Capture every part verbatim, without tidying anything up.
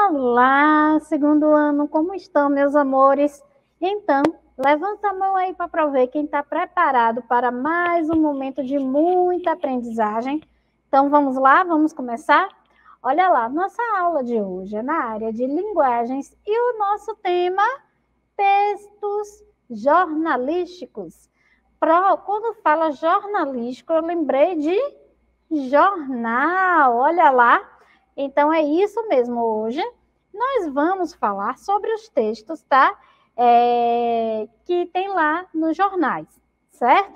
Olá, segundo ano, como estão, meus amores? Então, levanta a mão aí para ver quem está preparado para mais um momento de muita aprendizagem. Então, vamos lá, vamos começar? Olha lá, nossa aula de hoje é na área de linguagens e o nosso tema, textos jornalísticos. Pro, quando fala jornalístico, eu lembrei de jornal, olha lá. Então, é isso mesmo, hoje nós vamos falar sobre os textos, tá? É, que tem lá nos jornais, certo?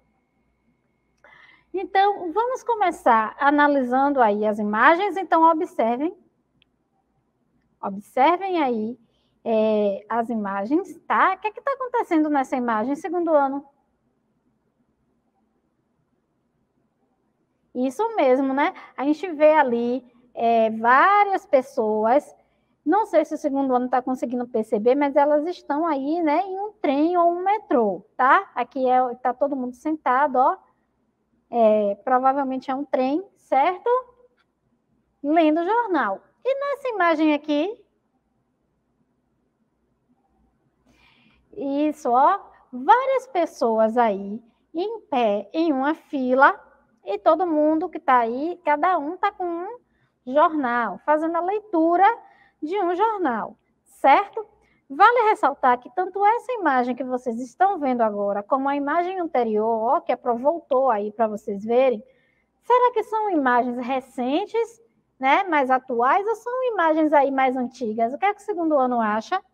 Então, vamos começar analisando aí as imagens. Então, observem. Observem aí é, as imagens, tá? O que é que está acontecendo nessa imagem, segundo ano? Isso mesmo, né? A gente vê ali é, várias pessoas, não sei se o segundo ano está conseguindo perceber, mas elas estão aí, né, em um trem ou um metrô, tá? Aqui é, tá todo mundo sentado, ó. É, provavelmente é um trem, certo? Lendo o jornal. E nessa imagem aqui, isso, ó, várias pessoas aí em pé, em uma fila, e todo mundo que está aí, cada um está com um jornal, fazendo a leitura de um jornal, certo? Vale ressaltar que tanto essa imagem que vocês estão vendo agora, como a imagem anterior, ó, que a Pro voltou aí para vocês verem, será que são imagens recentes, né, mais atuais, ou são imagens aí mais antigas? O que é que o segundo ano acha?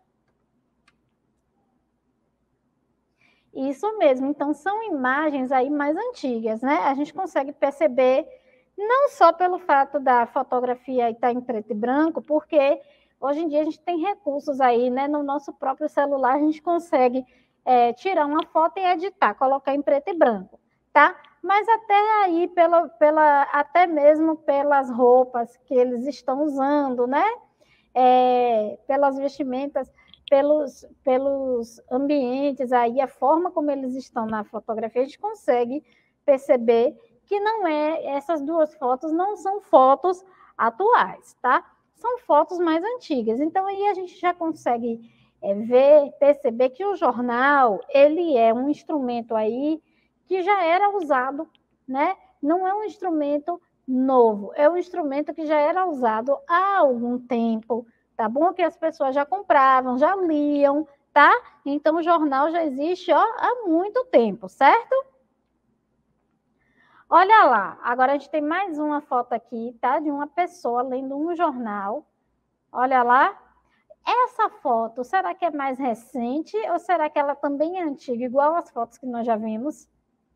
Isso mesmo, então são imagens aí mais antigas, né? A gente consegue perceber, não só pelo fato da fotografia estar em preto e branco, porque hoje em dia a gente tem recursos aí, né? No nosso próprio celular a gente consegue é, tirar uma foto e editar, colocar em preto e branco, tá? Mas até aí, pela, pela, até mesmo pelas roupas que eles estão usando, né? É, pelas vestimentas, pelos, pelos ambientes, aí a forma como eles estão na fotografia, a gente consegue perceber que não é, essas duas fotos não são fotos atuais, tá? São fotos mais antigas. Então, aí a gente já consegue é, ver, perceber que o jornal, ele é um instrumento aí que já era usado, né? Não é um instrumento novo, é um instrumento que já era usado há algum tempo, tá bom? Que as pessoas já compravam, já liam, tá? Então, o jornal já existe, ó, há muito tempo, certo? Olha lá, agora a gente tem mais uma foto aqui, tá? De uma pessoa lendo um jornal. Olha lá. Essa foto, será que é mais recente ou será que ela também é antiga, igual as fotos que nós já vimos?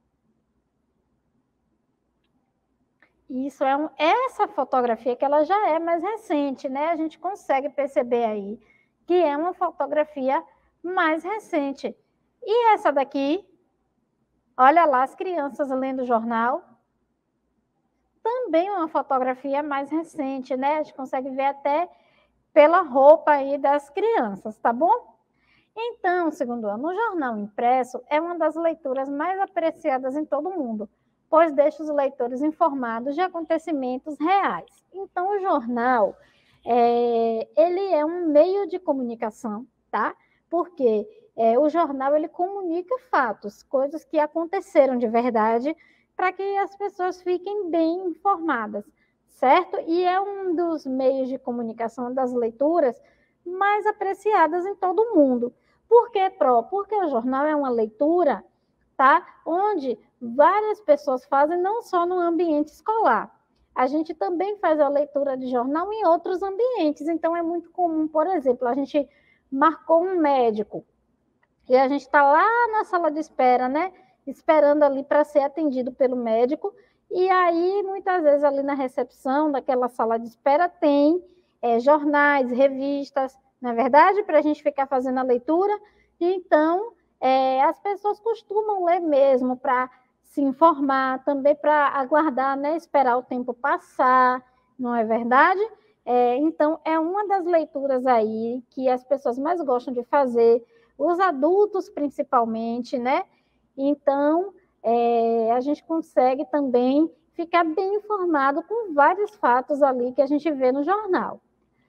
Isso é um, essa fotografia que ela já é mais recente, né? A gente consegue perceber aí que é uma fotografia mais recente. E essa daqui, olha lá, as crianças lendo o jornal, também uma fotografia mais recente, né? A gente consegue ver até pela roupa aí das crianças, tá bom? Então, segundo ano, o jornal impresso é uma das leituras mais apreciadas em todo o mundo, pois deixa os leitores informados de acontecimentos reais. Então, o jornal, é, ele é um meio de comunicação, tá? Porque é, o jornal, ele comunica fatos, coisas que aconteceram de verdade, para que as pessoas fiquem bem informadas, certo? E é um dos meios de comunicação das leituras mais apreciadas em todo o mundo. Por que, Pro? Porque o jornal é uma leitura, tá? Onde várias pessoas fazem, não só no ambiente escolar. A gente também faz a leitura de jornal em outros ambientes. Então, é muito comum, por exemplo, a gente marcou um médico e a gente está lá na sala de espera, né? Esperando ali para ser atendido pelo médico. E aí, muitas vezes, ali na recepção daquela sala de espera, tem é, jornais, revistas, na é verdade, para a gente ficar fazendo a leitura. Então, é, as pessoas costumam ler mesmo para se informar, também para aguardar, né, esperar o tempo passar, não é verdade? É, então, é uma das leituras aí que as pessoas mais gostam de fazer, os adultos principalmente, né? Então, é, a gente consegue também ficar bem informado com vários fatos ali que a gente vê no jornal.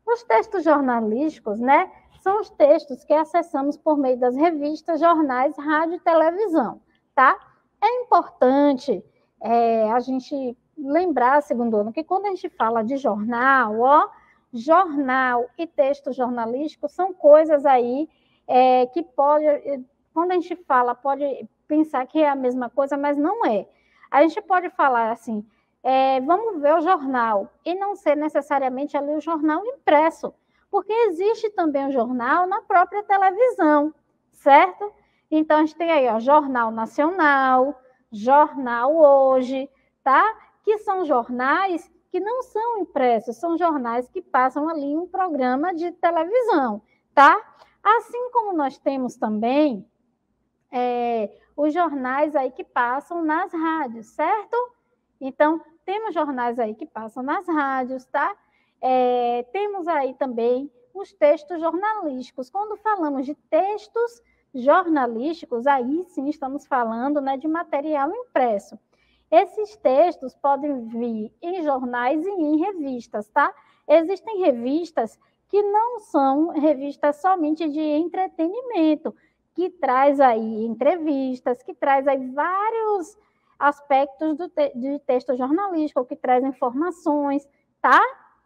Os textos jornalísticos, né, são os textos que acessamos por meio das revistas, jornais, rádio e televisão, tá? É importante é, a gente lembrar, segundo ano, que quando a gente fala de jornal, ó, jornal e texto jornalístico são coisas aí é, que pode, quando a gente fala, pode pensar que é a mesma coisa, mas não é. A gente pode falar assim, é, vamos ver o jornal, e não ser necessariamente ali o jornal impresso, porque existe também o jornal na própria televisão, certo? Então, a gente tem aí, ó, Jornal Nacional, Jornal Hoje, tá? Que são jornais que não são impressos, são jornais que passam ali em um programa de televisão, tá? Assim como nós temos também é, os jornais aí que passam nas rádios, certo? Então, temos jornais aí que passam nas rádios, tá? É, temos aí também os textos jornalísticos. Quando falamos de textos jornalísticos, aí sim estamos falando, né, de material impresso. Esses textos podem vir em jornais e em revistas, tá? Existem revistas que não são revistas somente de entretenimento, que traz aí entrevistas, que traz aí vários aspectos do te de texto jornalístico, que traz informações, tá?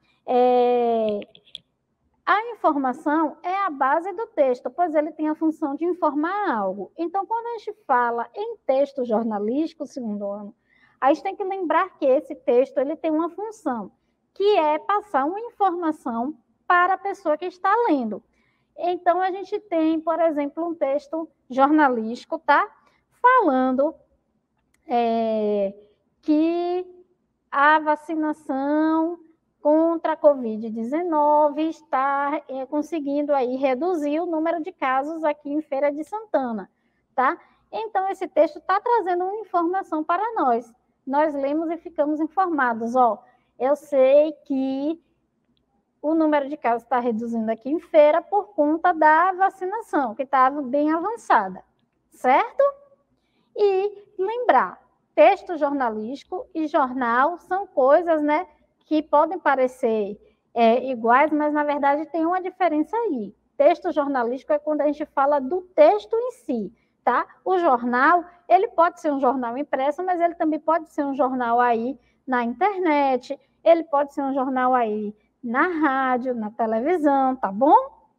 É... A informação é a base do texto, pois ele tem a função de informar algo. Então, quando a gente fala em texto jornalístico, segundo ano, a gente tem que lembrar que esse texto ele tem uma função, que é passar uma informação para a pessoa que está lendo. Então, a gente tem, por exemplo, um texto jornalístico, tá? Falando é, que a vacinação contra a covid dezenove está é, conseguindo aí reduzir o número de casos aqui em Feira de Santana, tá? Então, esse texto está trazendo uma informação para nós. Nós lemos e ficamos informados, ó, eu sei que o número de casos está reduzindo aqui em Feira por conta da vacinação, que estava bem avançada, certo? E lembrar, texto jornalístico e jornal são coisas, né, que podem parecer é, iguais, mas na verdade tem uma diferença aí. Texto jornalístico é quando a gente fala do texto em si, tá? O jornal, ele pode ser um jornal impresso, mas ele também pode ser um jornal aí na internet, ele pode ser um jornal aí na rádio, na televisão, tá bom?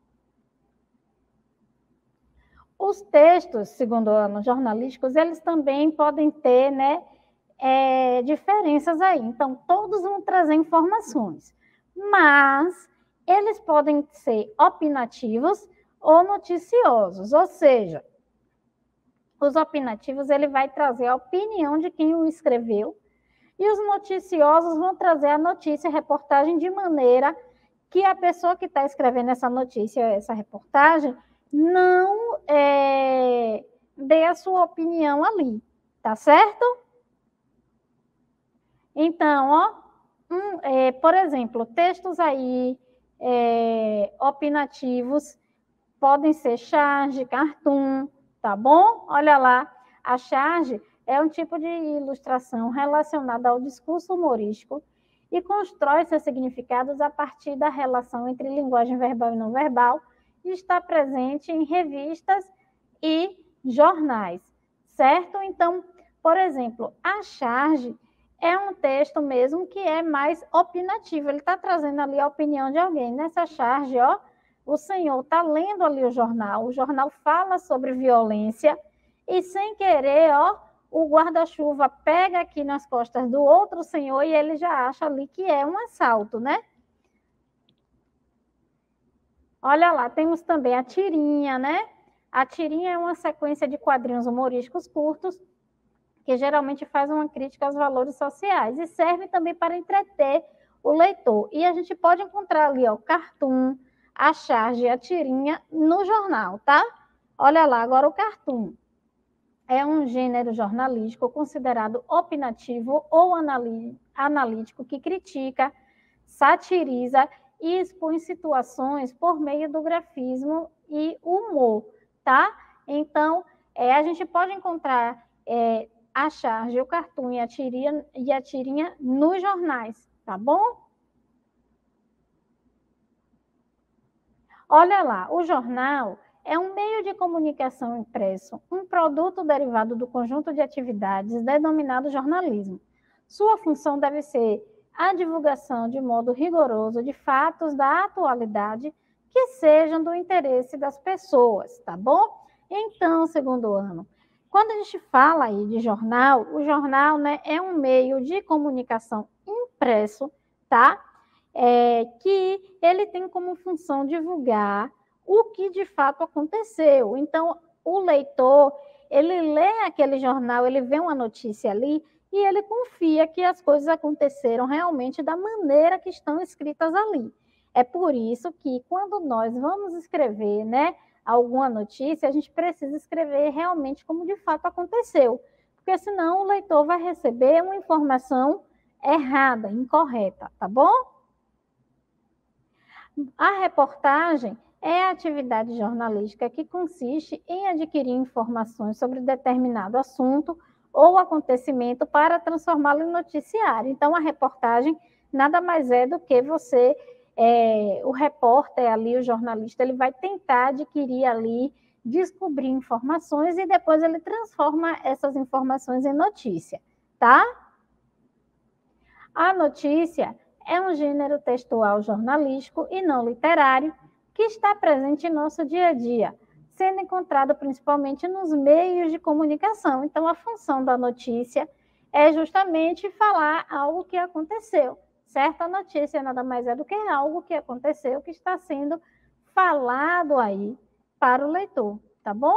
Os textos, segundo ano, jornalísticos, eles também podem ter, né, é, diferenças aí. Então, todos vão trazer informações, mas eles podem ser opinativos ou noticiosos, ou seja, os opinativos, ele vai trazer a opinião de quem o escreveu, e os noticiosos vão trazer a notícia, a reportagem, de maneira que a pessoa que está escrevendo essa notícia, essa reportagem, não é, dê a sua opinião ali, tá certo? Então, ó, um, é, por exemplo, textos aí é, opinativos podem ser charge, cartoon, tá bom? Olha lá, a charge é um tipo de ilustração relacionada ao discurso humorístico e constrói seus significados a partir da relação entre linguagem verbal e não verbal, e está presente em revistas e jornais, certo? Então, por exemplo, a charge é um texto mesmo que é mais opinativo, ele está trazendo ali a opinião de alguém. Nessa charge, ó, o senhor está lendo ali o jornal, o jornal fala sobre violência, e sem querer, ó, o guarda-chuva pega aqui nas costas do outro senhor e ele já acha ali que é um assalto, né? Olha lá, temos também a tirinha, né? A tirinha é uma sequência de quadrinhos humorísticos curtos que geralmente faz uma crítica aos valores sociais e serve também para entreter o leitor. E a gente pode encontrar ali, ó, o cartoon, a charge e a tirinha no jornal, tá? Olha lá, agora o cartoon é um gênero jornalístico considerado opinativo ou analítico que critica, satiriza e expõe situações por meio do grafismo e humor, tá? Então, é, a gente pode encontrar é, a charge, o cartoon e a tirinha, e a tirinha nos jornais, tá bom? Olha lá, o jornal é um meio de comunicação impresso, um produto derivado do conjunto de atividades denominado jornalismo. Sua função deve ser a divulgação de modo rigoroso de fatos da atualidade que sejam do interesse das pessoas, tá bom? Então, segundo ano, quando a gente fala aí de jornal, o jornal, né, é um meio de comunicação impresso, tá? É, que ele tem como função divulgar o que de fato aconteceu. Então, o leitor, ele lê aquele jornal, ele vê uma notícia ali e ele confia que as coisas aconteceram realmente da maneira que estão escritas ali. É por isso que quando nós vamos escrever, né, alguma notícia, a gente precisa escrever realmente como de fato aconteceu, porque senão o leitor vai receber uma informação errada, incorreta, tá bom? A reportagem é a atividade jornalística que consiste em adquirir informações sobre determinado assunto ou acontecimento para transformá-lo em noticiário. Então, a reportagem nada mais é do que você, é, o repórter ali, o jornalista, ele vai tentar adquirir ali, descobrir informações e depois ele transforma essas informações em notícia, tá? A notícia é um gênero textual jornalístico e não literário que está presente em nosso dia a dia, sendo encontrado principalmente nos meios de comunicação. Então, a função da notícia é justamente falar algo que aconteceu, certo? A notícia nada mais é do que algo que aconteceu, que está sendo falado aí para o leitor, tá bom?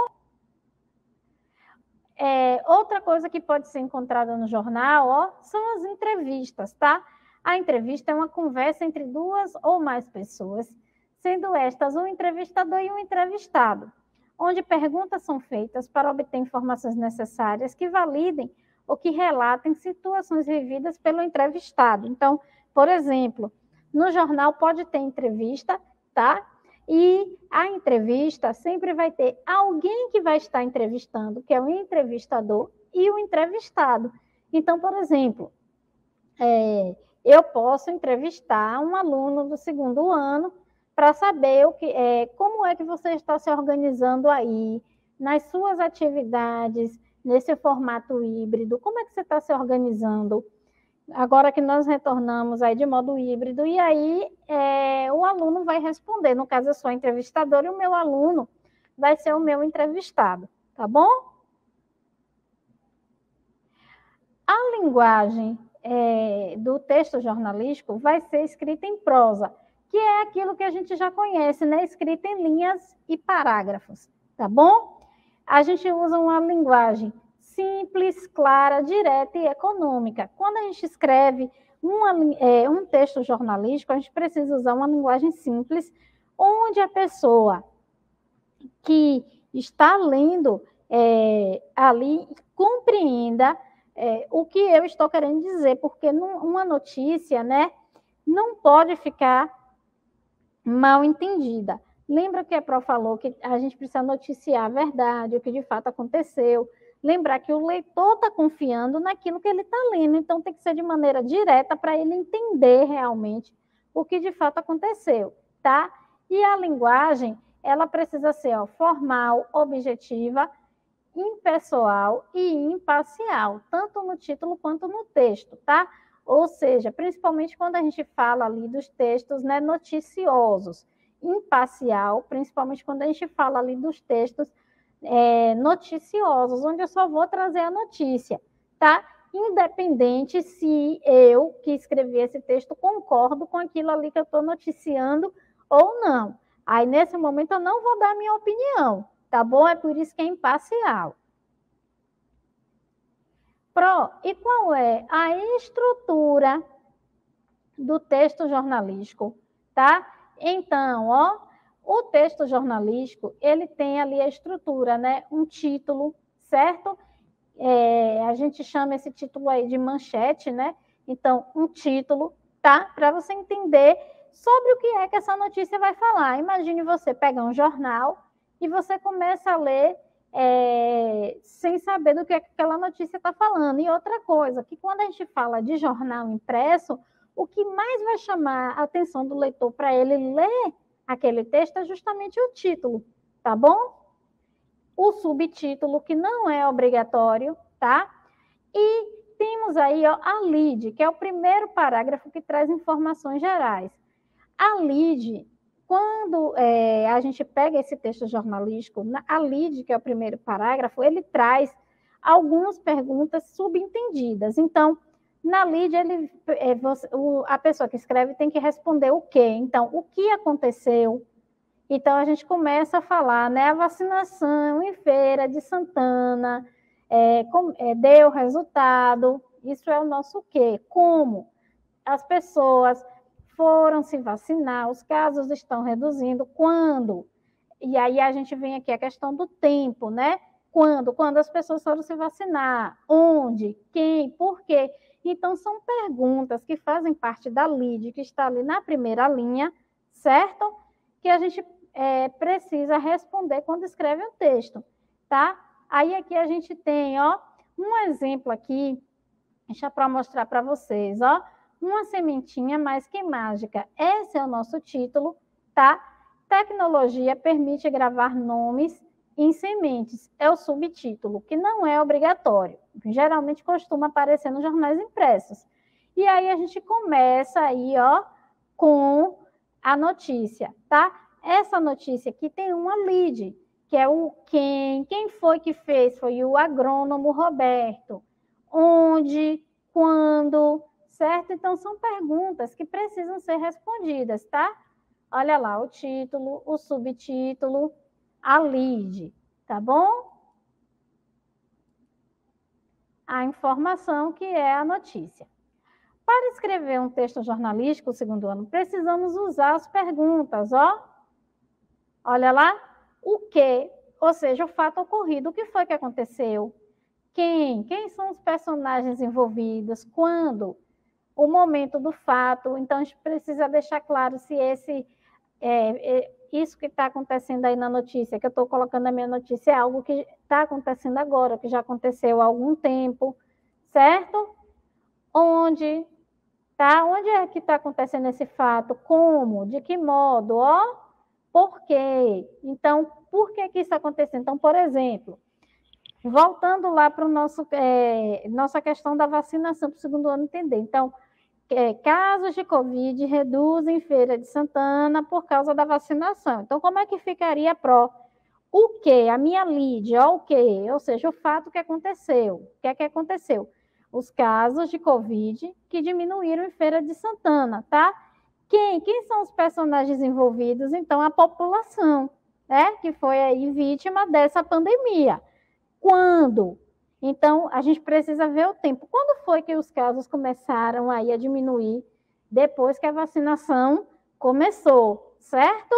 É, outra coisa que pode ser encontrada no jornal, ó, são as entrevistas, tá? A entrevista é uma conversa entre duas ou mais pessoas, sendo estas um entrevistador e um entrevistado, onde perguntas são feitas para obter informações necessárias que validem ou que relatem situações vividas pelo entrevistado. Então, por exemplo, no jornal pode ter entrevista, tá? E a entrevista sempre vai ter alguém que vai estar entrevistando, que é o entrevistador e o entrevistado. Então, por exemplo, é, eu posso entrevistar um aluno do segundo ano para saber o que, é, como é que você está se organizando aí, nas suas atividades, nesse formato híbrido, como é que você está se organizando? Agora que nós retornamos aí de modo híbrido, e aí é, o aluno vai responder. No caso, eu sou a entrevistadora e o meu aluno vai ser o meu entrevistado, tá bom? A linguagem é, do texto jornalístico vai ser escrita em prosa, que é aquilo que a gente já conhece, né? Escrita em linhas e parágrafos, tá bom? A gente usa uma linguagem simples, clara, direta e econômica. Quando a gente escreve uma, é, um texto jornalístico, a gente precisa usar uma linguagem simples, onde a pessoa que está lendo é, ali compreenda é, o que eu estou querendo dizer, porque uma notícia, né, não pode ficar mal entendida. Lembra que a Pro falou que a gente precisa noticiar a verdade, o que de fato aconteceu. Lembrar que o leitor está confiando naquilo que ele está lendo, então tem que ser de maneira direta para ele entender realmente o que de fato aconteceu, tá? E a linguagem, ela precisa ser ó, formal, objetiva, impessoal e imparcial, tanto no título quanto no texto, tá? Ou seja, principalmente quando a gente fala ali dos textos, né, noticiosos. Imparcial, principalmente quando a gente fala ali dos textos é, noticiosos, onde eu só vou trazer a notícia, tá? Independente se eu, que escrevi esse texto, concordo com aquilo ali que eu estou noticiando ou não. Aí, nesse momento, eu não vou dar a minha opinião, tá bom? É por isso que é imparcial. Pro, e qual é a estrutura do texto jornalístico, tá? Então, ó, o texto jornalístico, ele tem ali a estrutura, né? Um título, certo? É, a gente chama esse título aí de manchete, né? Então, um título, tá? Para você entender sobre o que é que essa notícia vai falar. Imagine você pegar um jornal e você começa a ler é, sem saber do que, é que aquela notícia está falando. E outra coisa, que quando a gente fala de jornal impresso, o que mais vai chamar a atenção do leitor para ele ler aquele texto é justamente o título, tá bom? O subtítulo, que não é obrigatório, tá? E temos aí, ó, a lead, que é o primeiro parágrafo que traz informações gerais. A lead, quando é, a gente pega esse texto jornalístico, a lead, que é o primeiro parágrafo, ele traz algumas perguntas subentendidas. Então, na lead, ele, é, você, o, a pessoa que escreve tem que responder o quê? Então, o que aconteceu? Então, a gente começa a falar, né? A vacinação em Feira de Santana é, com, é, deu resultado. Isso é o nosso quê? Como as pessoas foram se vacinar, os casos estão reduzindo. Quando? E aí a gente vem aqui a questão do tempo, né? Quando? Quando as pessoas foram se vacinar. Onde? Quem? Por quê? Então, são perguntas que fazem parte da lead, que está ali na primeira linha, certo? Que a gente é, precisa responder quando escreve o texto, tá? Aí aqui a gente tem, ó, um exemplo aqui, deixa para mostrar para vocês, ó. Uma sementinha mais que mágica. Esse é o nosso título, tá? Tecnologia permite gravar nomes em sementes. É o subtítulo, que não é obrigatório. Geralmente costuma aparecer nos jornais impressos. E aí a gente começa aí, ó, com a notícia, tá? Essa notícia aqui tem uma lead, que é o quem. Quem foi que fez? Foi o agrônomo Roberto. Onde, quando, certo? Então, são perguntas que precisam ser respondidas, tá? Olha lá, o título, o subtítulo, a lead, tá bom? A informação que é a notícia. Para escrever um texto jornalístico, segundo ano, precisamos usar as perguntas, ó. Olha lá, o que, ou seja, o fato ocorrido, o que foi que aconteceu? Quem? Quem são os personagens envolvidos? Quando? O momento do fato. Então, a gente precisa deixar claro se esse, é, é, isso que está acontecendo aí na notícia, que eu estou colocando na minha notícia, é algo que está acontecendo agora, que já aconteceu há algum tempo, certo? Onde? Tá? Onde é que está acontecendo esse fato? Como? De que modo? Ó, por quê? Então, por que que isso aconteceu? Então, por exemplo, voltando lá para o nosso é, nossa questão da vacinação para o segundo ano entender. Então, é, casos de Covid reduzem em Feira de Santana por causa da vacinação. Então, como é que ficaria pró? O que? A minha lead, ó, o que? Ou seja, o fato que aconteceu. O que é que aconteceu? Os casos de Covid que diminuíram em Feira de Santana, tá? Quem? Quem são os personagens envolvidos? Então, a população, né? Que foi aí vítima dessa pandemia. Quando? Então, a gente precisa ver o tempo. Quando foi que os casos começaram aí a diminuir? Depois que a vacinação começou, certo?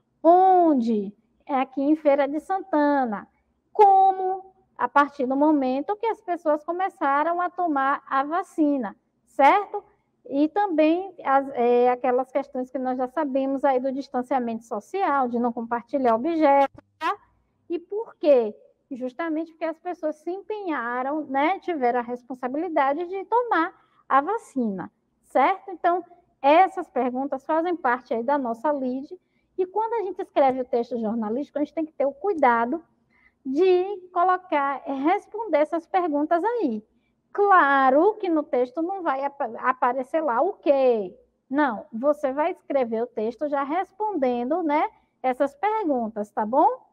Onde? É aqui em Feira de Santana. Como? A partir do momento que as pessoas começaram a tomar a vacina, certo? E também as, é, aquelas questões que nós já sabemos aí do distanciamento social, de não compartilhar objetos, tá? E por quê? Justamente porque as pessoas se empenharam, né, tiveram a responsabilidade de tomar a vacina, certo? Então, essas perguntas fazem parte aí da nossa lead, e quando a gente escreve o texto jornalístico, a gente tem que ter o cuidado de colocar, responder essas perguntas aí. Claro que no texto não vai ap aparecer lá o quê? Não, você vai escrever o texto já respondendo, né, essas perguntas, tá bom?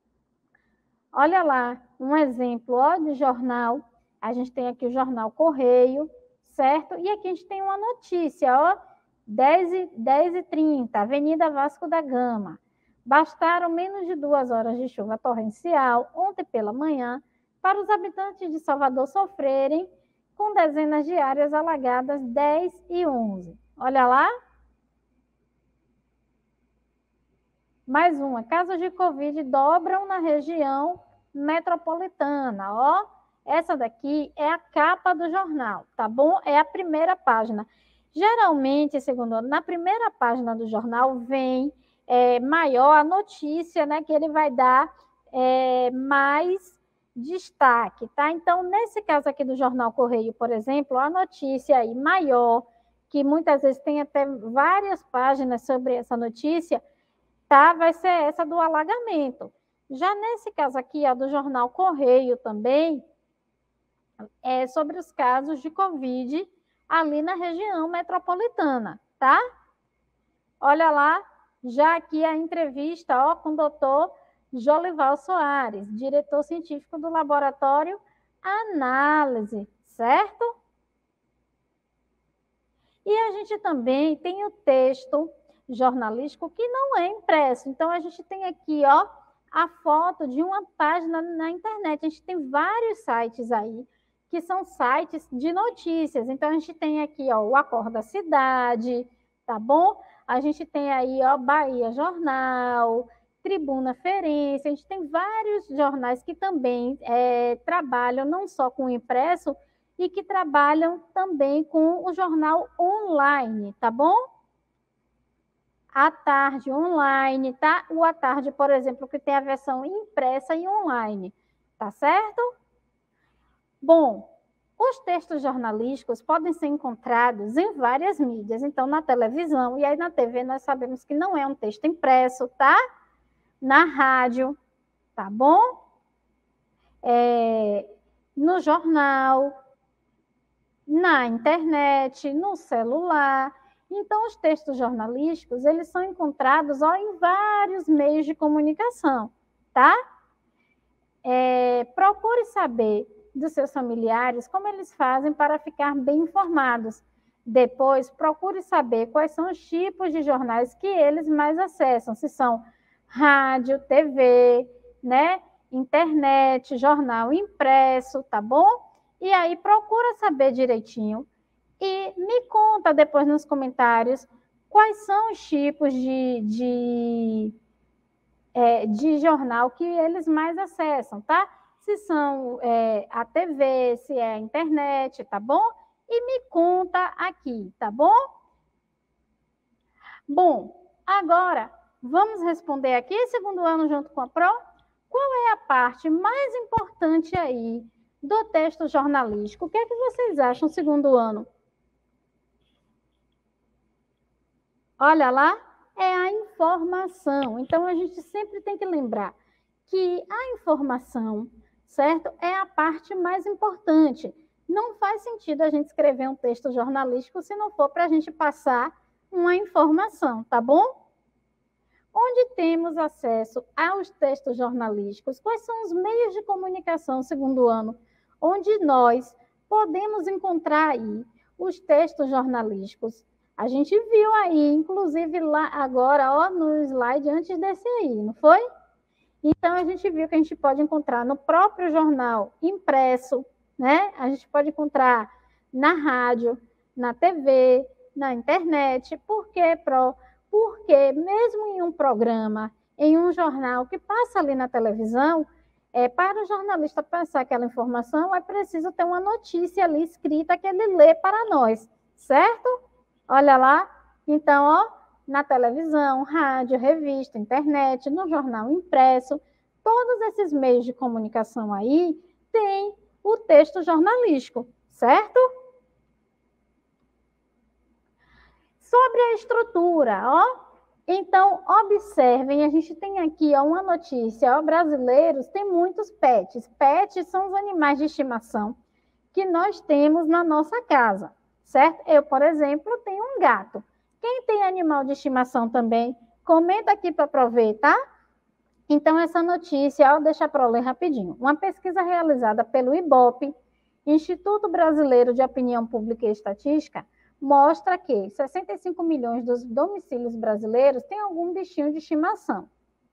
Olha lá, um exemplo, ó, de jornal. A gente tem aqui o jornal Correio, certo? E aqui a gente tem uma notícia, ó, dez e trinta, Avenida Vasco da Gama. Bastaram menos de duas horas de chuva torrencial, ontem pela manhã, para os habitantes de Salvador sofrerem com dezenas de áreas alagadas dez e onze. Olha lá. Mais uma, casos de Covid dobram na região metropolitana, ó. Essa daqui é a capa do jornal, tá bom? É a primeira página. Geralmente, segundo, na primeira página do jornal vem é, maior a notícia, né? Que ele vai dar é, mais destaque, tá? Então, nesse caso aqui do Jornal Correio, por exemplo, a notícia aí maior, que muitas vezes tem até várias páginas sobre essa notícia, tá? Vai ser essa do alagamento. Já nesse caso aqui, ó, do jornal Correio também, é sobre os casos de Covid ali na região metropolitana, tá? Olha lá, já aqui a entrevista, ó, com o doutor Jolival Soares, diretor científico do Laboratório Análise, certo? E a gente também tem o texto jornalístico que não é impresso. Então, a gente tem aqui, ó, a foto de uma página na internet. A gente tem vários sites aí, que são sites de notícias. Então, a gente tem aqui, ó, o Acorda Cidade, tá bom? A gente tem aí, ó, Bahia Jornal, Tribuna Ferense. A gente tem vários jornais que também é, trabalham não só com o impresso, e que trabalham também com o jornal online, tá bom? À tarde online, tá? O à tarde, por exemplo, que tem a versão impressa e online, tá certo? Bom, os textos jornalísticos podem ser encontrados em várias mídias, então na televisão, e aí na T V nós sabemos que não é um texto impresso, tá? Na rádio, tá bom? É, no jornal, na internet, no celular. Então, os textos jornalísticos, eles são encontrados ó, em vários meios de comunicação, tá? É, procure saber dos seus familiares como eles fazem para ficar bem informados. Depois, procure saber quais são os tipos de jornais que eles mais acessam, se são rádio, T V, né? Internet, jornal impresso, tá bom? E aí, procura saber direitinho e me conta depois nos comentários quais são os tipos de, de, é, de jornal que eles mais acessam, tá? Se são é, a T V, se é a internet, tá bom? E me conta aqui, tá bom? Bom, agora vamos responder aqui, segundo ano junto com a Pro. Qual é a parte mais importante aí do texto jornalístico? O que é que vocês acham, segundo ano? Olha lá, é a informação. Então, a gente sempre tem que lembrar que a informação, certo, é a parte mais importante. Não faz sentido a gente escrever um texto jornalístico se não for para a gente passar uma informação, tá bom? Onde temos acesso aos textos jornalísticos? Quais são os meios de comunicação, segundo ano, onde nós podemos encontrar aí os textos jornalísticos? A gente viu aí, inclusive lá agora, ó, no slide antes desse aí, não foi? Então, a gente viu que a gente pode encontrar no próprio jornal impresso, né? A gente pode encontrar na rádio, na T V, na internet. Por quê, Pro? Porque mesmo em um programa, em um jornal que passa ali na televisão, é, para o jornalista passar aquela informação, é preciso ter uma notícia ali escrita que ele lê para nós, certo? Olha lá, então, ó, na televisão, rádio, revista, internet, no jornal impresso, todos esses meios de comunicação aí têm o texto jornalístico, certo? Sobre a estrutura, ó, então, observem, a gente tem aqui ó, uma notícia, ó, brasileiros têm muitos pets. Pets são os animais de estimação que nós temos na nossa casa, certo? Eu, por exemplo, tenho um gato. Quem tem animal de estimação também, comenta aqui para aproveitar. Então, essa notícia, ó, deixa para eu ler rapidinho. Uma pesquisa realizada pelo IBOP, Instituto Brasileiro de Opinião Pública e Estatística, mostra que sessenta e cinco milhões dos domicílios brasileiros têm algum bichinho de estimação.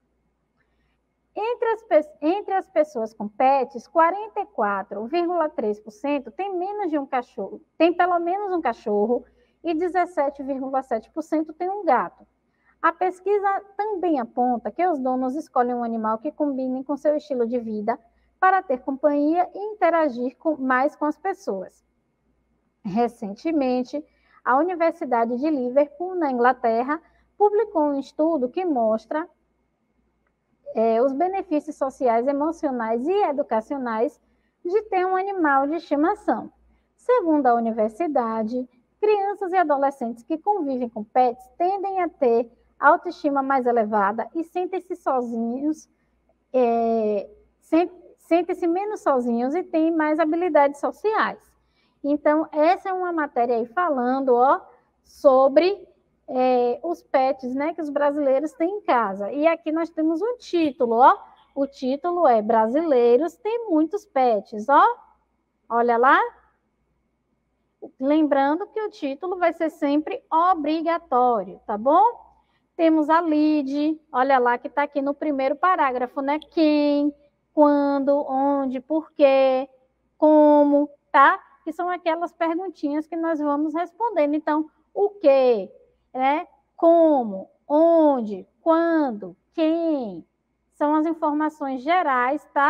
Entre as, entre as pessoas com pets, quarenta e quatro vírgula três por cento tem menos de um cachorro, tem pelo menos um cachorro, e dezessete vírgula sete por cento tem um gato. A pesquisa também aponta que os donos escolhem um animal que combine com seu estilo de vida para ter companhia e interagir com, mais com as pessoas. Recentemente, a Universidade de Liverpool, na Inglaterra, publicou um estudo que mostra é, os benefícios sociais, emocionais e educacionais de ter um animal de estimação. Segundo a universidade, crianças e adolescentes que convivem com pets tendem a ter autoestima mais elevada e sentem-se sozinhos, é, sentem-se menos sozinhos e têm mais habilidades sociais. Então, essa é uma matéria aí falando, ó, sobre é, os pets, né, que os brasileiros têm em casa. E aqui nós temos um título, ó. O título é Brasileiros têm muitos pets, ó. Olha lá. Lembrando que o título vai ser sempre obrigatório, tá bom? Temos a lide, olha lá que está aqui no primeiro parágrafo, né? Quem, quando, onde, por quê, como, tá? Que são aquelas perguntinhas que nós vamos respondendo. Então, o quê, né? Como, onde, quando, quem, são as informações gerais, tá?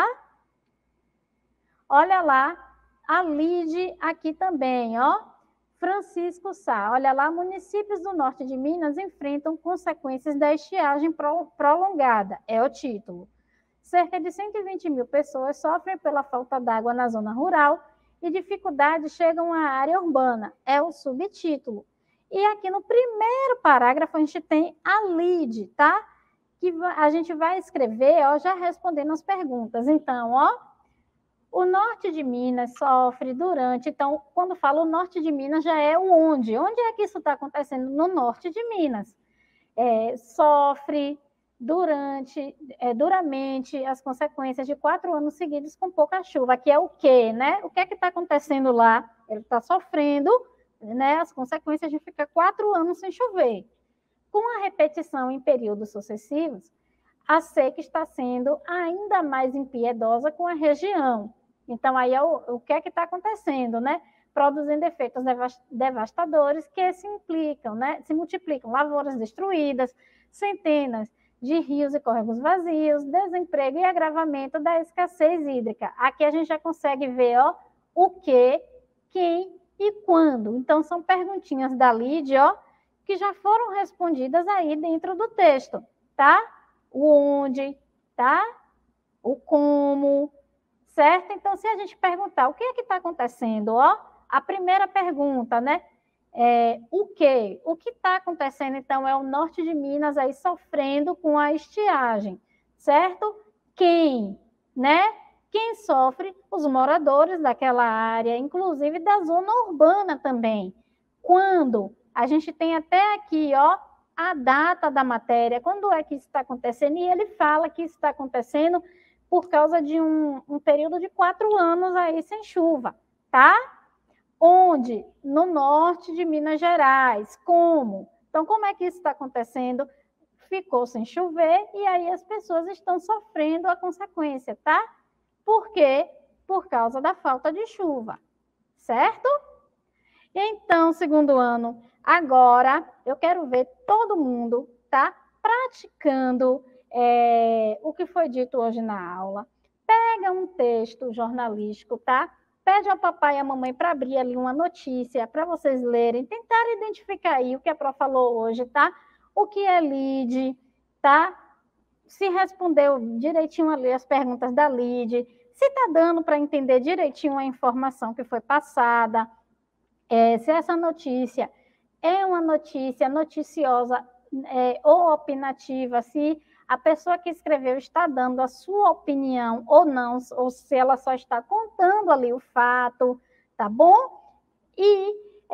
Olha lá, a lide aqui também, ó. Francisco Sá, olha lá, municípios do norte de Minas enfrentam consequências da estiagem prolongada, é o título. Cerca de cento e vinte mil pessoas sofrem pela falta d'água na zona rural e dificuldades chegam à área urbana, é o subtítulo. E aqui no primeiro parágrafo a gente tem a lide, tá? Que a gente vai escrever, ó, já respondendo as perguntas. Então, ó, o norte de Minas sofre durante... Então, quando falo o norte de Minas, já é o onde. Onde é que isso está acontecendo? No norte de Minas. É, sofre durante, é, duramente as consequências de quatro anos seguidos com pouca chuva. Que é o quê, né? O que é que está acontecendo lá? Ele está sofrendo, né, as consequências de ficar quatro anos sem chover. Com a repetição em períodos sucessivos, a seca está sendo ainda mais impiedosa com a região. Então, aí é o, o que é que está acontecendo, né? Produzindo efeitos devastadores que se implicam, né? Se multiplicam, lavouras destruídas, centenas de rios e córregos vazios, desemprego e agravamento da escassez hídrica. Aqui a gente já consegue ver, ó, o que, quem e quando. Então, são perguntinhas da lide, ó, que já foram respondidas aí dentro do texto, tá? O onde, tá? O como, certo? Então, se a gente perguntar o que é que está acontecendo, ó, a primeira pergunta, né? É, o que? O que está acontecendo, então, é o norte de Minas aí sofrendo com a estiagem, certo? Quem, né? Quem sofre? Os moradores daquela área, inclusive da zona urbana também. Quando? A gente tem até aqui, ó, a data da matéria, quando é que isso está acontecendo, e ele fala que isso está acontecendo por causa de um, um período de quatro anos aí sem chuva, tá? Onde? No norte de Minas Gerais. Como? Então, como é que isso está acontecendo? Ficou sem chover e aí as pessoas estão sofrendo a consequência, tá? Por quê? Por causa da falta de chuva, certo? Então, segundo ano, agora eu quero ver todo mundo, tá? Praticando é, o que foi dito hoje na aula. Pega um texto jornalístico, tá? Pede ao papai e à mamãe para abrir ali uma notícia para vocês lerem, tentar identificar aí o que a Pro falou hoje, tá? O que é lide, tá? Se respondeu direitinho ali as perguntas da lide, se está dando para entender direitinho a informação que foi passada. É, se essa notícia é uma notícia noticiosa é, ou opinativa, se a pessoa que escreveu está dando a sua opinião ou não, ou se ela só está contando ali o fato, tá bom? E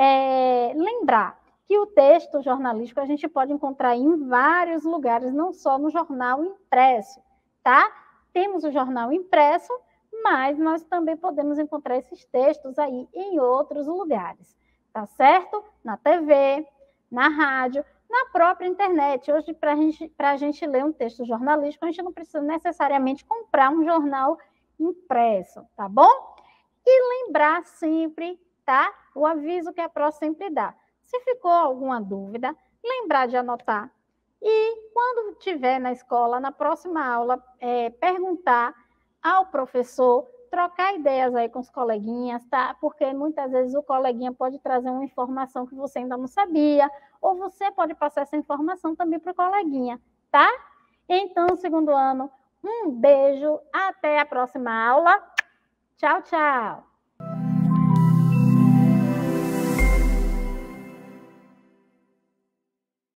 é, lembrar que o texto jornalístico a gente pode encontrar em vários lugares, não só no jornal impresso, tá? Temos o jornal impresso, mas nós também podemos encontrar esses textos aí em outros lugares, tá certo? Na T V, na rádio, na própria internet. Hoje, para gente, a gente ler um texto jornalístico, a gente não precisa necessariamente comprar um jornal impresso, tá bom? E lembrar sempre, tá? O aviso que a Pro sempre dá. Se ficou alguma dúvida, lembrar de anotar. E quando estiver na escola, na próxima aula, é, perguntar ao professor, trocar ideias aí com os coleguinhas, tá? Porque muitas vezes o coleguinha pode trazer uma informação que você ainda não sabia, ou você pode passar essa informação também para o coleguinha, tá? Então, segundo ano, um beijo, até a próxima aula. Tchau, tchau!